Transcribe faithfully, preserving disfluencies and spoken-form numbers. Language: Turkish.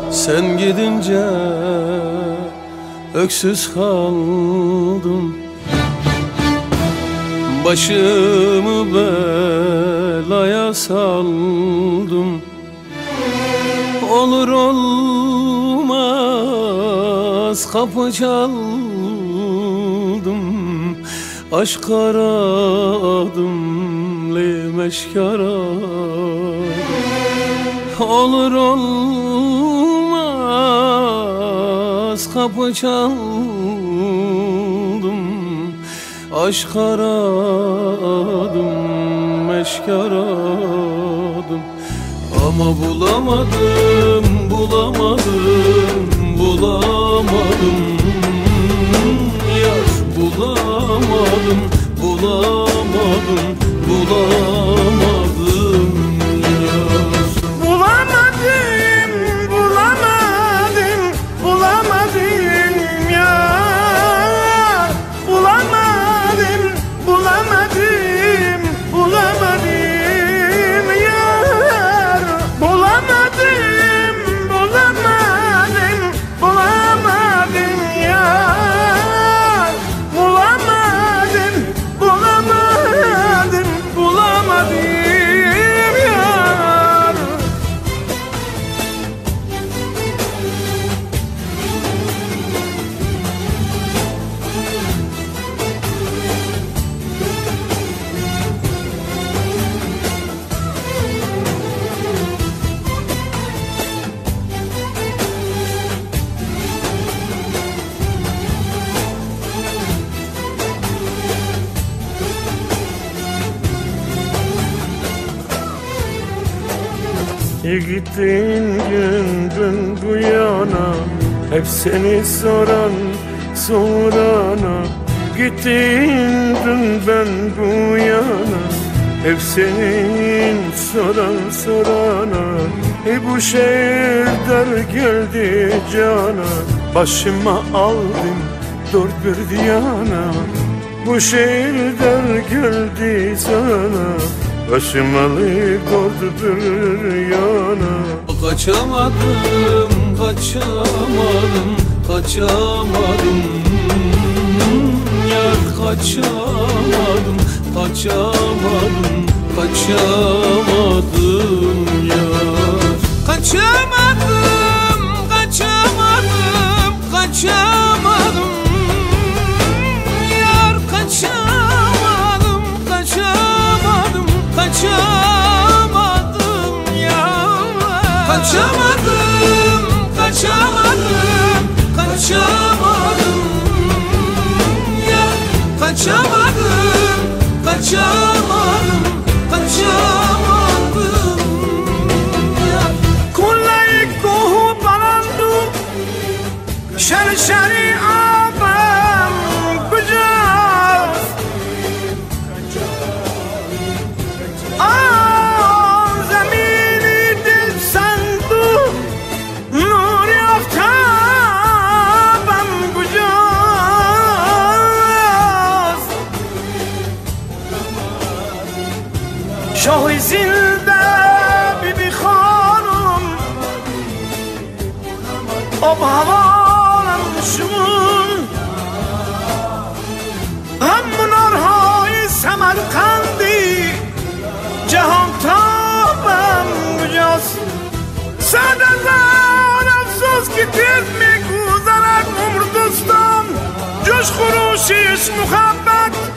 Sen gidince öksüz kaldım, başımı belaya saldım. Olur olmaz kapı çaldım, aşk aradım, lemeşk aradım. Olur olmaz kapı çaldım, aşk aradım, meşk aradım. Ama bulamadım, bulamadım, bulamadım. Yar bulamadım, bulamadım, bulamadım yar. Bulamadım, bulamadım, bulamadım yar. Bulamadım, bulamadım, bulamadım yar. Bulamadım, bulamadım, bulamadım yar. Bulamadım, bulamadım, bulamadım yar. Gittiğin günden bu yana hep seni soran sorana. Gittiğin dünden bu yana hep senin soran sorana. E bu şehir dar geldi cana, başıma aldım dört bir diyana. Bu şehir dar geldi sana, başım alıp dört bir yana. Kaçamadım, kaçamadım, kaçamadım. Yar kaçamadım, kaçamadım, kaçamadım yar. Kaçamadım, kaçamadım, kaçamadım. Yar kaçamadım, kaçamadım, kaçamadım yar. Kaçamadım, kaçamadım, kaçamadım yar. Kaçamadım, kaçamadım, kaçamadım yar. Kullay kohu barandu şer şeri abam gücaz. Aa zemini dil sandu nur yaftabam gücaz. Şah-ı zinde bibi hanım ob havanım şun. Hem munarhay Semerkandi cihan tabam gücaz. Sadezan afsus ki tez mi guzarak umr dostum, coş خروشیش محبت